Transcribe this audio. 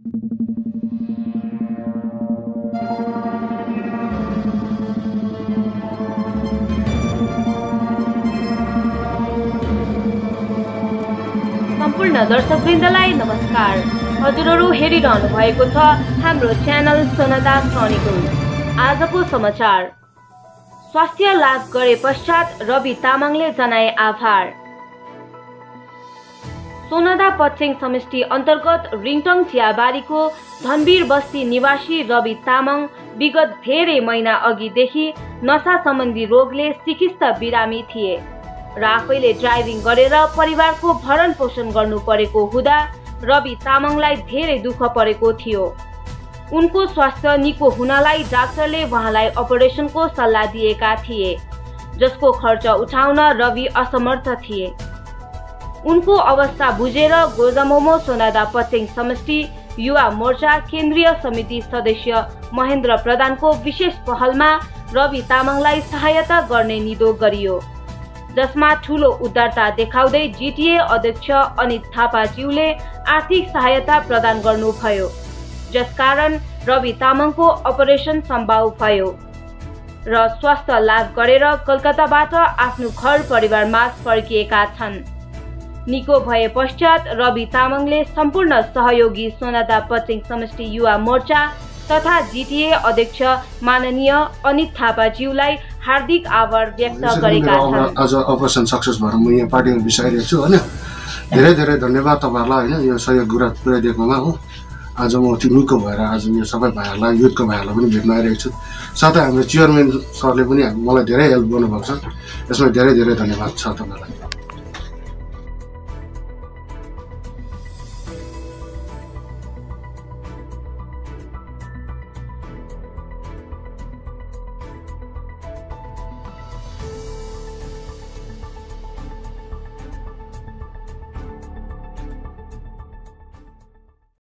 सम्पूर्ण दर्शकवृन्दलाई नमस्कार। हजुरहरू हेरिरहनु भएको छ हाम्रो च्यानल सोनादा क्रोनिकल। आजको समाचार। स्वास्थ्य लाभ गरे पश्चात रवि तामाङले जनाए आभार। सोनादा पश्चिम समष्टि अन्तर्गत रिङटङ चियाबारीको धनवीर बस्ती निवासी रवि तामाङ विगत धेरै महिना अघिदेखि नशा सम्बन्धी रोगले सिकिस्त बिरामी थिए र आफैले ड्राइभिङ गरेर परिवारको भरण पोषण गर्नु परेको हुँदा रवि तामाङलाई धेरै दुःख परेको थियो। उनको स्वास्थ्य निको हुनलाई डाक्टरले उहाँलाई अपरेसनको सल्लाह दिएका थिए, जसको खर्च उठाउन रवि असमर्थ थिए। उनको अवस्था बुझेर गोजामोमो सोनादा पश्चिम समष्टि युवा मोर्चा केन्द्रीय समिति सदस्य महेन्द्र प्रधानको विशेष पहलमा रवि तामाङलाई सहायता गर्ने निधो गरियो, जसमा ठूलो उदारता देखाउँदै जिटिए अध्यक्ष अनित थापाज्यूले आर्थिक सहायता प्रदान गर्नुभयो, जसकारण रवि तामाङको अपरेसन सम्भव भयो र स्वास्थ्य लाभ गरेर कलकत्ताबाट आफ्नो घर परिवारमा फर्किएका छन्। निको भए पश्चात रवि तामाङले सम्पूर्ण सहयोगी सोनादा पश्चिम समष्टि युवा मोर्चा तथा जिटिए अध्यक्ष माननीय अनित थापाज्यूलाई हार्दिक आभार व्यक्त गरेका छन्। आज अपरेसन सक्सेस भएर म यहाँ पार्टीमा बिसाइरहेको छु हैन। धेरै धेरै धन्यवाद तपाईहरुलाई हैन, यो सहयोग पुर्याइदिएकोमा हो। आज म निको भएर आज यो सबै भाइहरुलाई युथको भाइहरुलाई पनि भेट्न आइरहेको छु। साथै हाम्रो चेयरम्यान सरले पनि मलाई धेरै हेल्प गर्नुभएको छ। यसमा धेरै धेरै धन्यवाद छ तपाईलाई।